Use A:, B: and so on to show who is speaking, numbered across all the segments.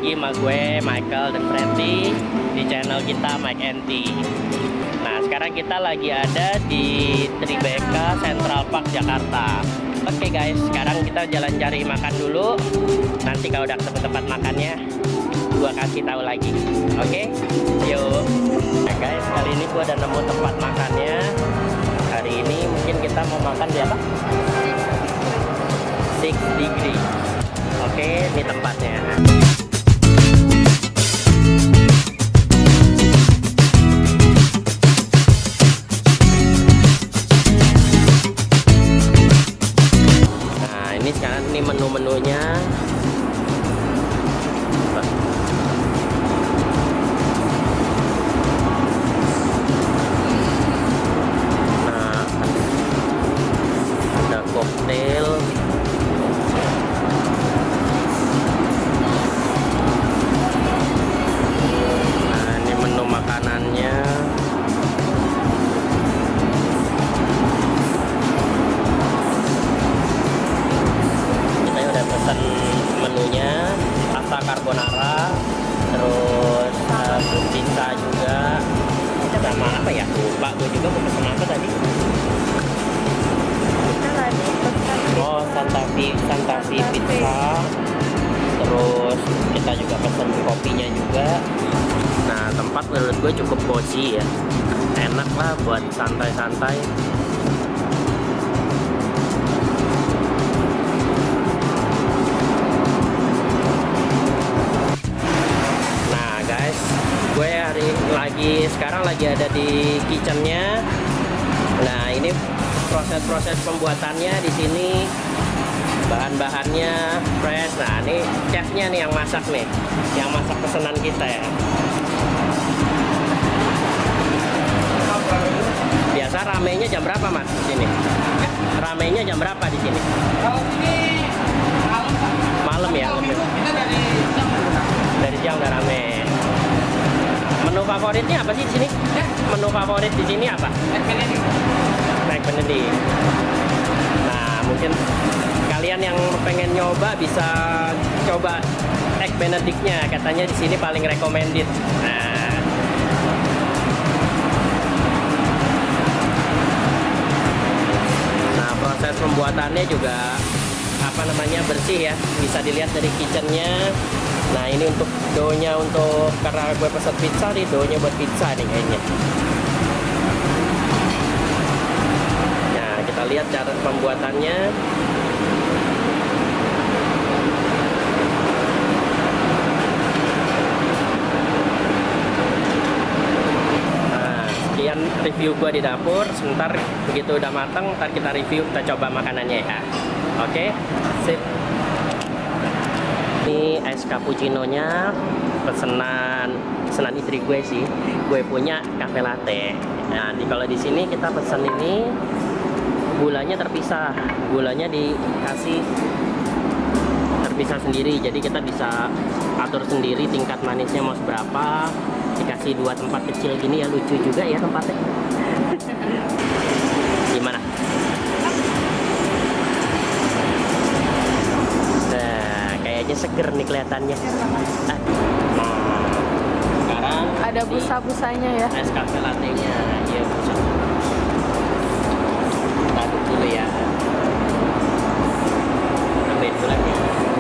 A: lagi sama gue, Michael dan Freddy di channel kita Mike and T. Nah, sekarang kita lagi ada di Tribeca Central Park Jakarta. Oke guys, sekarang kita jalan cari makan dulu. Nanti kalau udah ketemu tempat makannya, gua kasih tahu lagi. Oke, yuk. Nah guys, kali ini gua udah nemu tempat makannya. Hari ini mungkin kita mau makan di apa? 6 degree. Oke, ini tempatnya. Nah, ini sekarang ini menu-menunya. Nah, ada koktail. Makanannya kita udah pesan menunya, pasta carbonara, terus pizza juga, sama apa ya, lupa gue juga mau pesan apa tadi.
B: Kita lagi pesan
A: Santa Fe pizza, terus kita juga pesan kopinya juga. Nah, tempat menurut gue cukup cozy ya, enak lah buat santai-santai. Nah guys, gue sekarang lagi ada di kitchennya. Nah, ini proses-proses pembuatannya di sini. Bahan-bahannya fresh. Nah, ini chefnya nih yang masak nih, yang masak pesanan kita ya. Biasa ramenya jam berapa mas di sini? Ramenya jam berapa di sini?
C: Kalau ini
A: malam ya.
C: Kita dari
A: jam udah rame. Menu favoritnya apa sih di sini? Menu favorit di sini apa? Egg Benedict. Nah, mungkin kalian yang pengen nyoba bisa coba Egg Benedict-nya, katanya di sini paling recommended. Nah, proses pembuatannya juga apa namanya, bersih ya, bisa dilihat dari kitchennya. Nah, ini untuk dough-nya, untuk karena gue pesan pizza nih, dough-nya buat pizza nih kayaknya. Nah, kita lihat cara pembuatannya. Sekian review gua di dapur. Sebentar begitu udah matang, ntar kita review, kita coba makanannya ya. Oke, sip. Ini es cappuccino-nya pesanan istri gue sih. Gue punya cafe latte. Nah, kalau di sini kita pesan ini gulanya terpisah. Gulanya dikasih terpisah sendiri. Jadi kita bisa atur sendiri tingkat manisnya mau seberapa. Dikasih 2 tempat kecil gini ya, lucu juga ya tempatnya. Gimana? Nah, kayaknya seger nih kelihatannya. Nah, sekarang
B: ada busa-busanya ya.
A: Es cafe latte-nya, iya busa. Aduk dulu ya. Tambahin gulanya.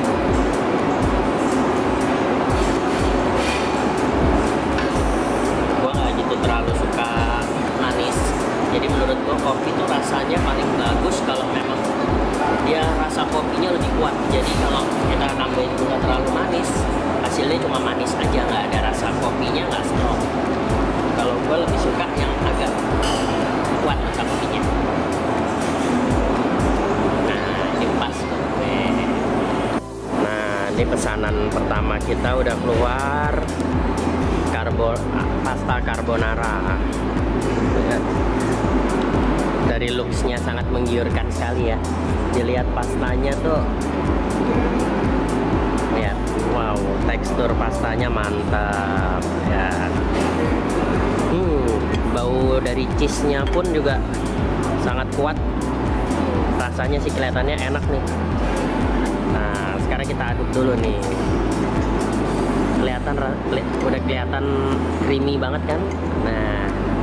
A: Terlalu suka manis, jadi menurut gua kopi itu rasanya paling bagus kalau memang dia rasa kopinya lebih kuat. Jadi kalau kita nambahin gula terlalu manis, hasilnya cuma manis aja, nggak ada rasa kopinya, nggak strong. Kalau gua lebih suka yang agak kuat rasa kopinya. Nah, ini pas gue. Nah, ini pesanan pertama kita udah keluar. Pasta carbonara. Dari looks-nya sangat menggiurkan sekali ya. Dilihat pastanya tuh, ya, wow, tekstur pastanya mantap ya. Bau dari cheese-nya pun juga sangat kuat. Rasanya sih kelihatannya enak nih. Nah, sekarang kita aduk dulu nih. udah kelihatan creamy banget kan. Nah,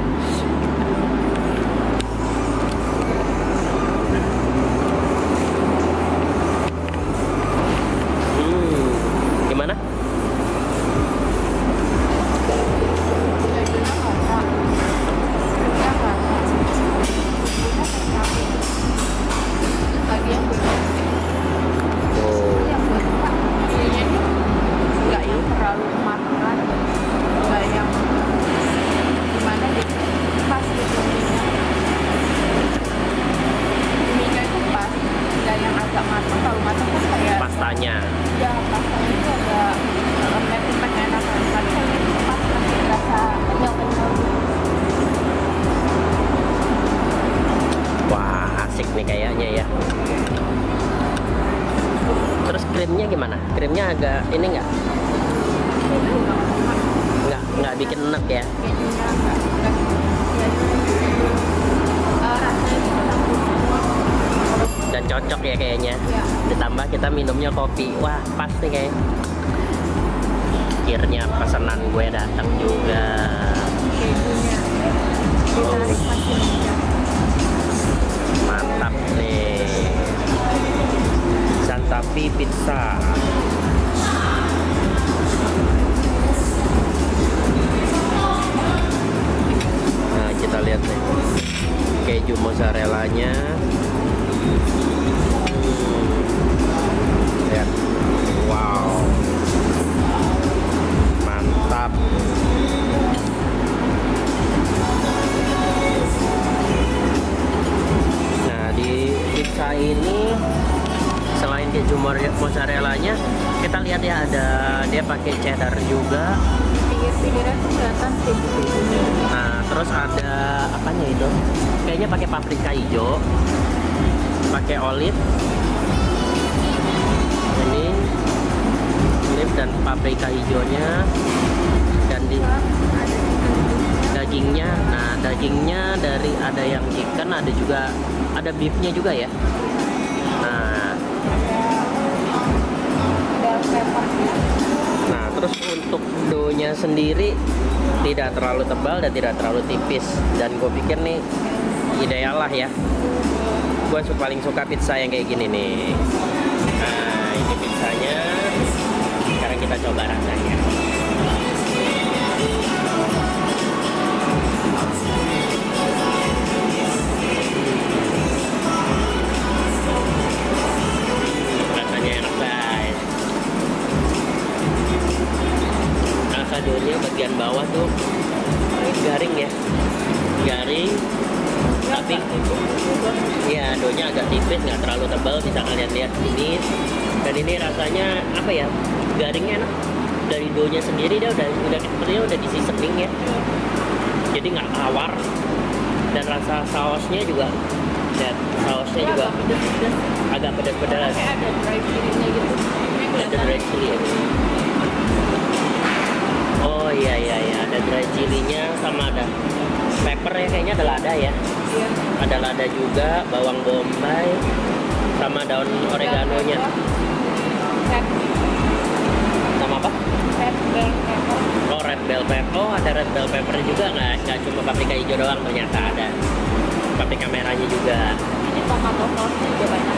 A: gimana? Pastanya.
B: Ya, pastanya itu agak lembek-lembek enak. Tapi kalau ini pas masih rasa kenyal-kenyal.
A: Wah, asik nih kayaknya ya. Terus krimnya gimana? Krimnya agak ini nggak bikin enak ya?
B: Kejunya enggak rasanya itu campur semua.
A: Dan cocok ya kayaknya.
B: Ya.
A: Ditambah kita minumnya kopi. Wah, pas nih kayak. Akhirnya pesanan gue datang juga.
B: Kejunya ditarik masih muda.
A: Mantap nih. Santapi pizza. Nah, kita lihat nih. Keju mozzarellanya. Lihat. Wow. Mantap. Nah, di pizza ini selain keju mozzarellanya, kita lihat ya ada dia pakai cheddar juga.
B: Pinggir-pinggirnya tuh kelihatan keju-kejunya.
A: Nah, terus ada apanya itu? Kayaknya pakai paprika hijau, pakai olive. Ini olive dan paprika hijaunya, dan di dagingnya. Nah, dagingnya dari ada yang chicken, ada juga ada beefnya juga ya. Nah,
B: Bell pepper.
A: Nah, terus untuk doughnya sendiri tidak terlalu tebal dan tidak terlalu tipis. Dan gue pikir nih ideal lah ya. Gue paling suka pizza yang kayak gini nih. Nah, ini pizzanya. Sekarang kita coba rasanya. Rasanya enak guys. Rasa doughnya bagian bawah tuh garing ya, garing, tapi ya doughnya agak tipis, nggak terlalu tebal, bisa kalian lihat ini. Dan ini rasanya apa ya, garingnya enak. Dari doughnya sendiri dia udah sepertinya udah di seasoning ya, jadi nggak tawar. Dan rasa sausnya juga, dan sausnya juga agak pedas-pedas.
B: Kayak ada dry chili-nya gitu.
A: Ada dry chili ya. Oh iya, ada dry chilinya sama ada pepper ya, kayaknya ada lada ya.
B: Iya.
A: Ada lada juga, bawang bombay, sama daun oreganonya. Sama apa?
B: Red bell pepper.
A: Oh, red bell pepper. Oh, ada red bell pepper juga, nggak cuma paprika hijau doang, ternyata ada paprika merahnya juga.
B: Ini tomato sauce juga banyak.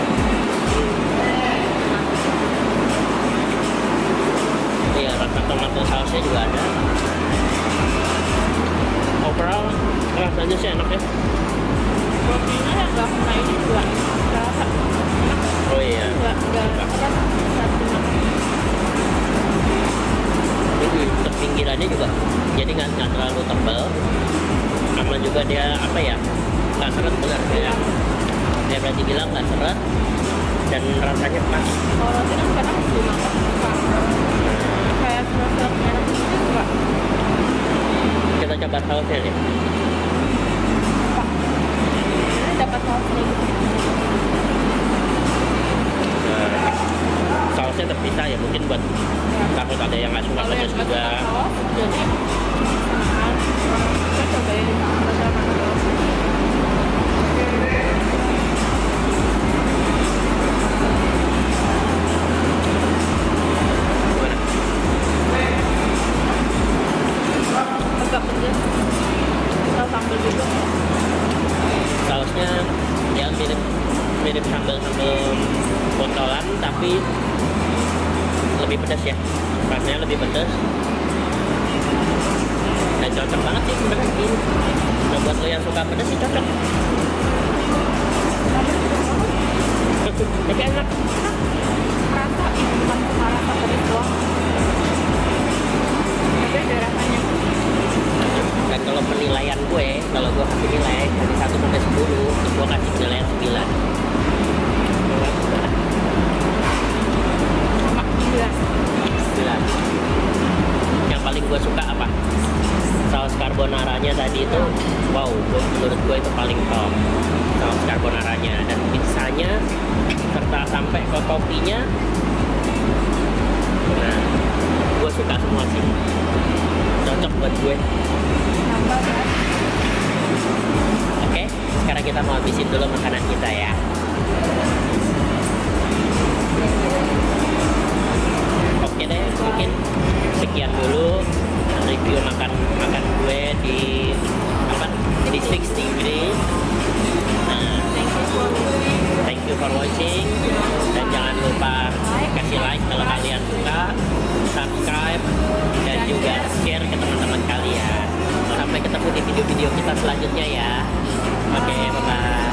A: Iya, rasa tomato sausnya juga ada. Overall rasanya sih enak ya.
B: Rotinya yang nggak kena ini juga rasa enak.
A: Oh iya.
B: Nggak apa
A: Ini untuk pinggirannya juga, jadi nggak terlalu tebal, sama juga dia apa ya, nggak seret benar ya. Dia berarti bilang nggak seret dan rasanya pas.
B: kalau roti kan kadang cuma kayak surat-surat merah gitu enggak.
A: Kita coba sausnya deh.
B: Ini dapat sausnya gitu.
A: Nah, sausnya terpisah ya, mungkin buat takut ada yang nggak suka
B: Kalau yang
A: pedas
B: nggak
A: juga.
B: suka saus, jadi kita cobain rasa mango.
A: Gimana? Rasanya lebih pedas dan cocok banget sih sebenarnya ini. Nah, buat lo yang suka pedas sih cocok. Tapi enak.
B: Rasa ini bukan cuma rasa pedas doang. Tapi ada rasanya.
A: Dan kalau penilaian gue, kalau gue kasih nilai dari 1 sampai 10, terus gue kasih penilaian 9.
B: Sama 9.
A: Yang paling gue suka apa? Saus carbonaranya tadi itu, wow, menurut gue itu paling top. Saus carbonaranya dan pizzanya serta sampai ke kopinya. Nah, gue suka semua sih. Cocok buat gue.
B: Nambah kan?
A: Oke, sekarang kita mau habisin dulu makanan kita ya. Oke deh, mungkin sekian dulu review makan gue di apa di 60 ini. Nah, thank you for watching dan jangan lupa kasih like kalau kalian suka, subscribe dan juga share ke teman-teman kalian. Sampai ketemu di video-video kita selanjutnya ya. Oke, bye bye.